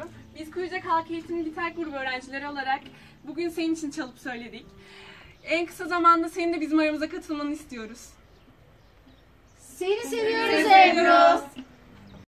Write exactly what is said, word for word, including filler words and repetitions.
Ebru. Biz Kuyucak Halk Eğitimi Gitar Grubu öğrencileri olarak bugün senin için çalıp söyledik. En kısa zamanda senin de bizim aramıza katılmanı istiyoruz. Seni seviyoruz Ebru.